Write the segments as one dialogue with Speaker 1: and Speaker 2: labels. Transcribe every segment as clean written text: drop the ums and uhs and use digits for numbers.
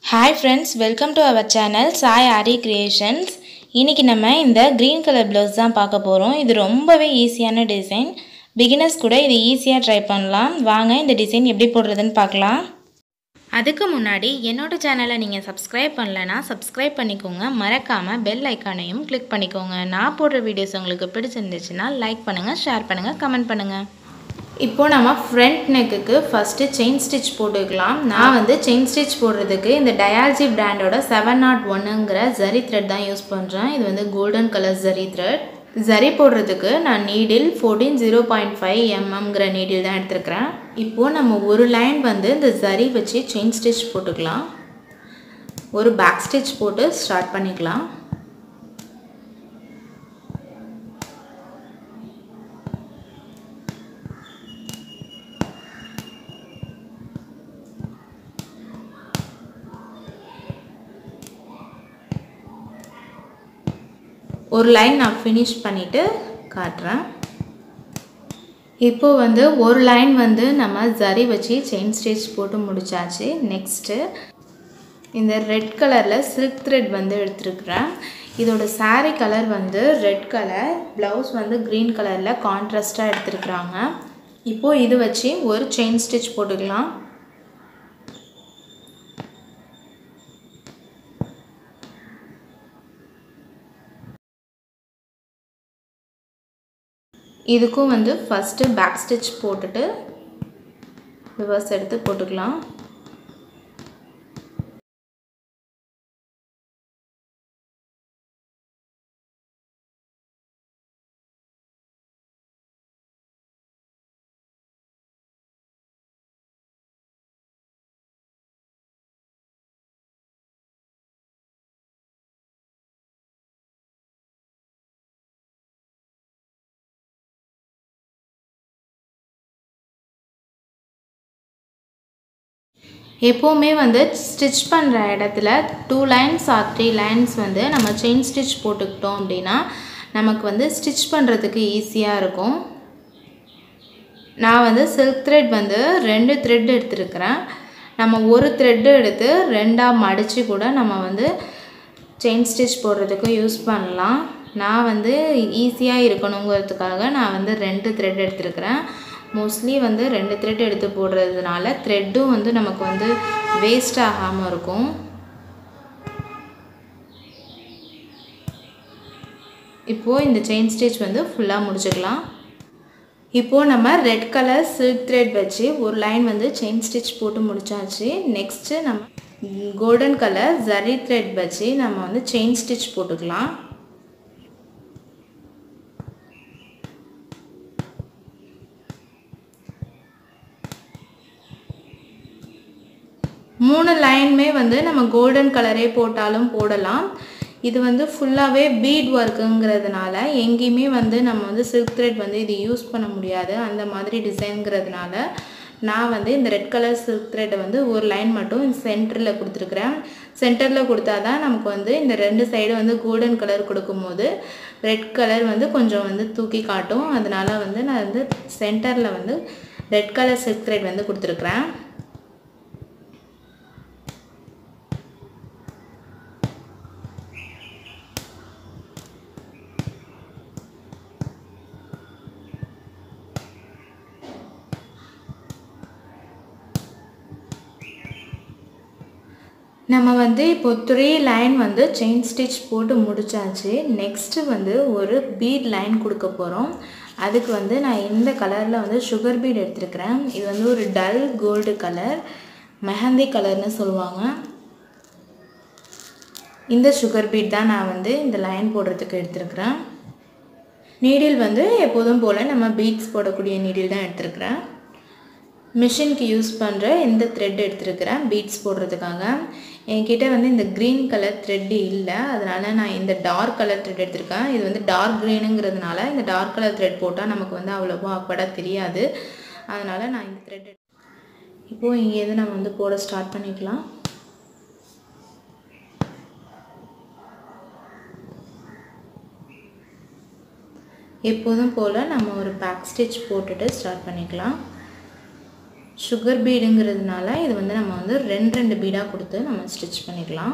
Speaker 1: Hi friends, welcome to our channel Sai Aari Creations. இன்னைக்கு நம்ம இந்த green color blouse தான் பார்க்க போறோம். இது ரொம்பவே ஈஸியான டிசைன். Beginners கூட இது ஈஸியா ட்ரை பண்ணலாம். வாங்க இந்த டிசைன் எப்படி போடுறதுன்னு பார்க்கலாம். அதுக்கு முன்னாடி என்னோட சேனலை நீங்க subscribe பண்ணலனா subscribe பண்ணிக்கோங்க. மறக்காம bell ஐகானையும் click பண்ணிக்கோங்க. நான் போடுற வீடியோஸ் உங்களுக்கு பிடிச்சிருந்துச்சுனா லைக் பண்ணுங்க, ஷேர் பண்ணுங்க, கமெண்ட் பண்ணுங்க. இப்போ நம்ம front neckக்கு first chain stitch போட்டுக்கலாம். நான் வந்து chain stitch போடுறதுக்கு இந்த Dialgi brandோட 701ங்கற zari thread தான் யூஸ் பண்றேன். இது வந்து golden color zari thread. zari போடுறதுக்கு நான் needle 14.05 mmங்கற needle தான் எடுத்துக்கறேன். இப்போ நம்ம ஒரு லைன் வந்து இந்த zari வச்சு chain stitch போட்டுக்கலாம். ஒரு back stitch போட்டு ஸ்டார்ட் பண்ணிக்கலாம். ஒரு லைன் நான் finish பண்ணிட்டு காட்றேன். இப்போ வந்து ஒரு லைன் வந்து நம்ம zari வச்சு chain stitch போட்டு முடிச்சாச்சு. நெக்ஸ்ட் இந்த ரெட் கலர்ல silk thread வந்து எடுத்துக்கறேன். இதோட saree கலர் வந்து ரெட் கலர், blouse வந்து green கலர்ல கான்ட்ராஸ்டா எடுத்துக்கறாங்க. இப்போ இது வச்சு ஒரு chain stitch போட்டுக்கலாம். இதுக்கும் வந்து first back stitch போட்டுட்டு reverse எடுத்து போட்டுக்கலாம். எப்பவுமே வந்து ஸ்டிட்ச் பண்ற இடத்துல 2 லைன்ஸ் ஆர் 3 லைன்ஸ் வந்து நம்ம செயின் ஸ்டிட்ச் போட்டுக்கிட்டோம் அப்படினா நமக்கு வந்து ஸ்டிட்ச் பண்றதுக்கு ஈஸியா இருக்கும். நான் வந்து silk thread வந்து 2 thread எடுத்துக்கறேன். நம்ம ஒரு thread எடுத்து ரெண்டா மடிச்சி கூட நம்ம வந்து செயின் ஸ்டிட்ச் போடுறதுக்கு யூஸ் பண்ணலாம். நான் வந்து ஈஸியா இருக்கணும்ங்கிறதுக்காக நான் வந்து 2 thread எடுத்துக்கறேன். மோஸ்ட்லி வந்து 2 thread எடுத்து போடுறதுனால threadம் வந்து நமக்கு வந்து வேஸ்ட் ஆகாம இருக்கும். இப்போ இந்த chain stitch வந்து ஃபுல்லா முடிச்சுக்கலாம். இப்போ நம்ம ரெட் கலர் silk thread வச்சு ஒரு லைன் வந்து chain stitch போட்டு முடிச்சாச்சு. நெக்ஸ்ட் நம்ம golden color zari thread வச்சு நம்ம வந்து chain stitch போட்டுக்கலாம். மூணு லைன்மே வந்து நம்ம கோல்டன் கலரே போட்டாலும் போடலாம். இது வந்து ஃபுல்லாவே பீட் வர்க்ங்கிறதுனால எங்கயுமே வந்து நம்ம வந்து silk thread வந்து இது யூஸ் பண்ண முடியாது. அந்த மாதிரி டிசைன்ங்கிறதுனால நான் வந்து இந்த ரெட் கலர் silk thread வந்து ஒரு லைன் மட்டும் சென்டர்ல கொடுத்திருக்கேன். சென்டர்ல கொடுத்தா தான் நமக்கு வந்து இந்த ரெண்டு சைடு வந்து கோல்டன் கலர் கொடுக்கும்போது ரெட் கலர் வந்து கொஞ்சம் வந்து தூக்கி காட்டும். அதனால வந்து நான் வந்து சென்டர்ல வந்து ரெட் கலர் silk thread வந்து கொடுத்திருக்கேன். நம்ம வந்து இப்போ 3 லைன் வந்து chain stitch போட்டு முடிச்சாச்சு. நெக்ஸ்ட் வந்து ஒரு பீட் லைன் கொடுக்க போறோம். அதுக்கு வந்து நான் இந்த கலர்ல வந்து sugar bead எடுத்துக்கறேன். இது வந்து ஒரு dull gold கலர், மெஹந்தி கலர்னு சொல்வாங்க. இந்த sugar bead தான் நான் வந்து இந்த லைன் போடுறதுக்கு எடுத்துக்கறேன். நீடில் வந்து எப்போதும் போல நம்ம பீட்ஸ் போடக்கூடிய நீடில் தான் எடுத்துக்கறேன். மிஷினுக்கு யூஸ் பண்ற இந்த thread எடுத்துக்கறேன் பீட்ஸ் போடுறதுக்காக. என்கிட்ட வந்து இந்த green color thread இல்ல. அதனால நான் இந்த dark color thread எடுத்துக்கேன். இது வந்து dark greenங்கிறதுனால இந்த dark color thread போட்டா நமக்கு வந்து அவ்வளவா ஆக்வர்டா தெரியாது. அதனால நான் இந்த thread இப்போ இங்க இருந்து நம்ம வந்து போட ஸ்டார்ட் பண்ணிக்கலாம். எப்போதும் போல நம்ம ஒரு back stitch போட்டுட்டு ஸ்டார்ட் பண்ணிக்கலாம். சுகர் பீடுங்கிறதுனால இது வந்து நம்ம வந்து ரெண்டு பீடாக கொடுத்து நம்ம ஸ்டிச் பண்ணிக்கலாம்.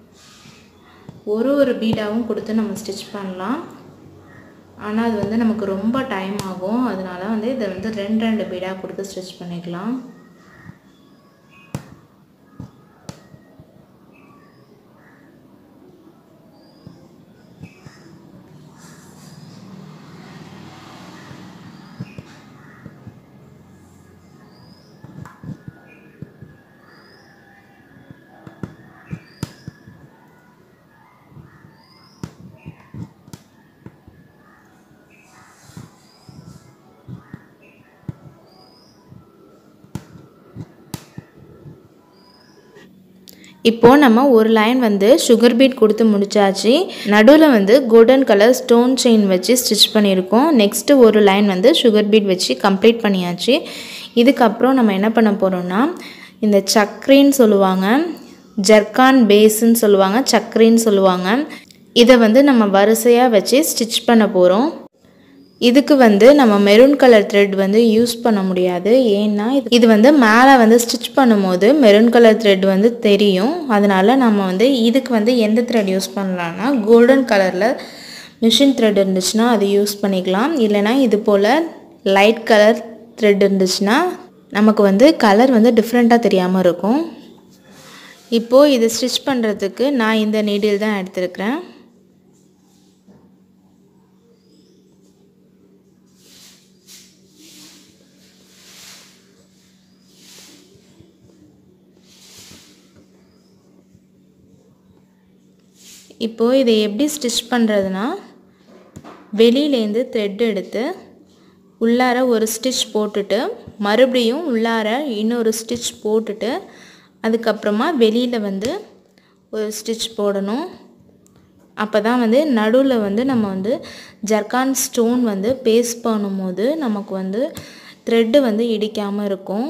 Speaker 1: ஒரு பீடாவும் கொடுத்து நம்ம ஸ்டிச் பண்ணலாம். ஆனால் அது வந்து நமக்கு ரொம்ப டைம் ஆகும். அதனால வந்து இதை வந்து ரெண்டு பீடாக கொடுத்து ஸ்டிச் பண்ணிக்கலாம். இப்போ நம்ம ஒரு லைன் வந்து சுகர் பீட் கொடுத்து முடிச்சாச்சு. நடுவில் வந்து கோல்டன் கலர் ஸ்டோன் செயின் வச்சு ஸ்டிச் பண்ணியிருக்கோம். நெக்ஸ்ட்டு ஒரு லைன் வந்து சுகர் பீட் வச்சு கம்ப்ளீட் பண்ணியாச்சு. இதுக்கப்புறம் நம்ம என்ன பண்ண போகிறோம்னா, இந்த சக்கரின்னு சொல்லுவாங்க, ஜர்கான் பேஸுன்னு சொல்லுவாங்க, சக்கரின்னு சொல்லுவாங்க. இதை வந்து நம்ம வரிசையாக வச்சு ஸ்டிச் பண்ண போகிறோம். இதுக்கு வந்து நம்ம மெரூன் கலர் த்ரெட் வந்து யூஸ் பண்ண முடியாது. ஏன்னா இது வந்து மேலே வந்து ஸ்டிச் பண்ணும்போது மெரூன் கலர் த்ரெட் வந்து தெரியும். அதனால நம்ம வந்து இதுக்கு வந்து எந்த த்ரெட் யூஸ் பண்ணலான்னா, கோல்டன் கலரில் மிஷின் த்ரெட் இருந்துச்சுன்னா அது யூஸ் பண்ணிக்கலாம். இல்லைனா இது போல் லைட் கலர் த்ரெட் இருந்துச்சுன்னா நமக்கு வந்து கலர் வந்து டிஃப்ரெண்ட்டாக தெரியாமல் இருக்கும். இப்போது இதை ஸ்டிச் பண்ணுறதுக்கு நான் இந்த நீடில் தான் எடுத்துருக்கிறேன். இப்போது இதை எப்படி ஸ்டிச் பண்ணுறதுனா, வெளியிலேருந்து த்ரெட் எடுத்து உள்ளார ஒரு ஸ்டிச் போட்டுட்டு மறுபடியும் உள்ளார இன்னொரு ஸ்டிச் போட்டுட்டு அதுக்கப்புறமா வெளியில் வந்து ஒரு ஸ்டிச் போடணும். அப்போ தான் வந்து நடுவில் வந்து நம்ம வந்து ஜர்கான் ஸ்டோன் வந்து பேஸ்ட் பண்ணும்போது நமக்கு வந்து த்ரெட்டு வந்து இடிக்காமல் இருக்கும்.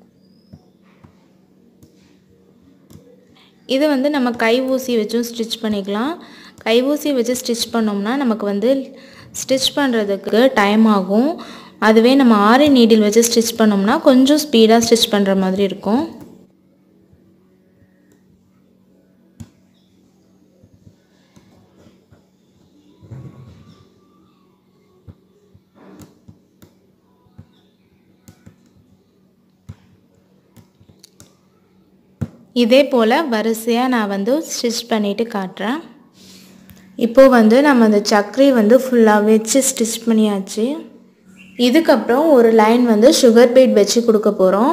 Speaker 1: இது வந்து நம்ம கை ஊசி வச்சும் ஸ்டிச் பண்ணிக்கலாம். கை ஊசி வச்சு ஸ்டிச் பண்ணோம்னா நமக்கு வந்து ஸ்டிச் பண்ணுறதுக்கு டைம் ஆகும். அதுவே நம்ம ஆரி நீடில் வச்சு ஸ்டிச் பண்ணோம்னா கொஞ்சம் ஸ்பீடாக ஸ்டிச் பண்ணுற மாதிரி இருக்கும். இதே போல் வரிசையாக நான் வந்து ஸ்டிச் பண்ணிவிட்டு காட்டுறேன். இப்போது வந்து நம்ம அந்த சக்கரி வந்து ஃபுல்லாக வச்சு ஸ்டிச் பண்ணியாச்சு. இதுக்கப்புறம் ஒரு லைன் வந்து சுகர் பீட் வச்சு கொடுக்க போகிறோம்.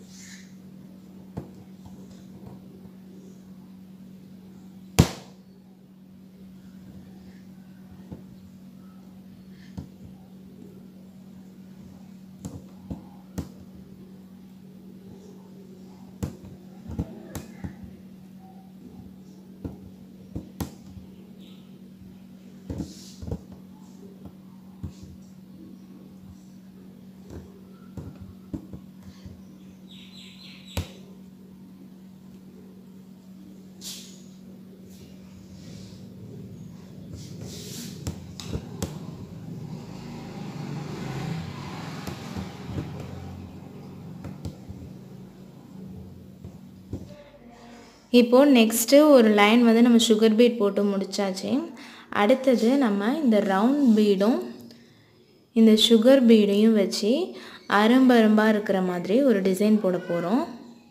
Speaker 1: இப்போது நெக்ஸ்ட்டு ஒரு லைன் வந்து நம்ம சுகர் பீட் போட்டு முடிச்சாச்சு. அடுத்தது நம்ம இந்த ரவுண்ட் பீடும் இந்த சுகர் பீடையும் வச்சு அரும்பரும்பாக இருக்கிற மாதிரி ஒரு டிசைன் போட போகிறோம்.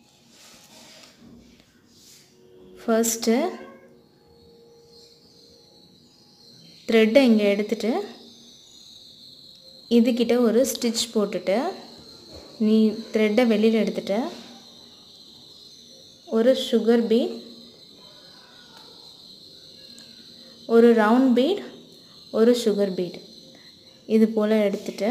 Speaker 1: ஃபர்ஸ்ட்டு த்ரெட்டை இங்கே எடுத்துகிட்டு இதுக்கிட்ட ஒரு ஸ்டிச் போட்டுட்டு நீ த்ரெட்டை வெளியில் எடுத்துகிட்டு ஒரு சுகர் பீட், ஒரு ரவுண்ட் பீட், ஒரு சுகர் பீட் இது போல் எடுத்துகிட்டு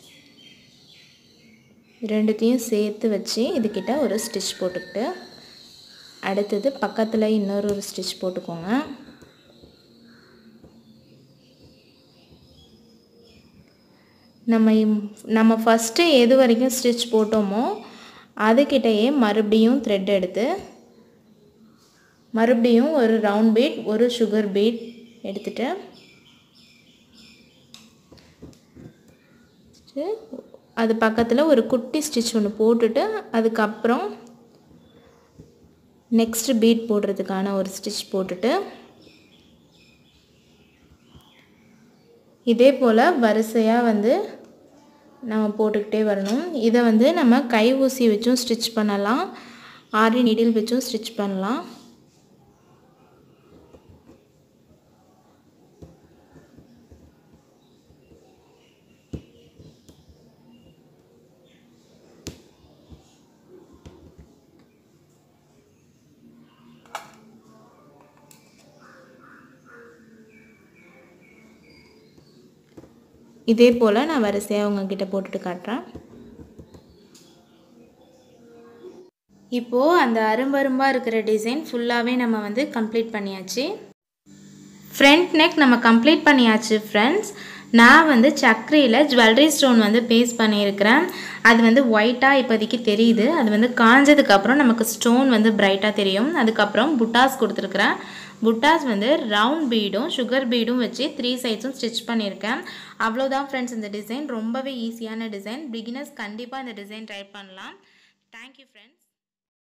Speaker 1: ரெண்டுத்தையும் சேர்த்து வச்சு இதுக்கிட்ட ஒரு ஸ்டிச் போட்டுக்கிட்டு அடுத்தது பக்கத்தில் இன்னொரு ஸ்டிச் போட்டுக்கோங்க. நம்ம ஃபஸ்ட்டு எது வரைக்கும் ஸ்டிச் போட்டோமோ அதுக்கிட்டேயே மறுபடியும் த்ரெட் எடுத்து மறுபடியும் ஒரு ரவுண்ட் பீட், ஒரு சுகர் பீட் எடுத்துகிட்டு அது பக்கத்தில் ஒரு குட்டி ஸ்டிச் ஒன்று போட்டுட்டு அதுக்கப்புறம் நெக்ஸ்ட்டு பீட் போடுறதுக்கான ஒரு ஸ்டிச் போட்டுட்டு இதே போல் வரிசையாக வந்து நம்ம போட்டுக்கிட்டே வரணும். இதை வந்து நம்ம கை ஊசி வச்சும் ஸ்டிச் பண்ணலாம், ஆரி நீடில் வச்சும் ஸ்டிச் பண்ணலாம். இதே போல் நான் வரிசையாக உங்ககிட்ட போட்டுட்டு காட்டுறேன். இப்போது அந்த அரும்பரும்பாக இருக்கிற டிசைன் ஃபுல்லாகவே நம்ம வந்து கம்ப்ளீட் பண்ணியாச்சு. ஃப்ரண்ட் நெக் நம்ம கம்ப்ளீட் பண்ணியாச்சு ஃப்ரெண்ட்ஸ். நான் வந்து சக்கரையில் ஜுவல்லரி ஸ்டோன் வந்து பேஸ்ட் பண்ணியிருக்கிறேன். அது வந்து ஒயிட்டாக இப்போதைக்கு தெரியுது. அது வந்து காஞ்சதுக்கப்புறம் நமக்கு ஸ்டோன் வந்து பிரைட்டாக தெரியும். அதுக்கப்புறம் புட்டாஸ் கொடுத்துருக்குறேன். புட்டாஸ் வந்து ரவுண்ட் பீடும் சுகர் பீடும் வச்சு 3 சைட்ஸும் ஸ்டிச் பண்ணியிருக்கேன். அவ்வளோதான் ஃப்ரெண்ட்ஸ். இந்த டிசைன் ரொம்பவே ஈஸியான டிசைன். பிகினர்ஸ் கண்டிப்பாக இந்த டிசைன் ட்ரை பண்ணலாம். Thank you friends.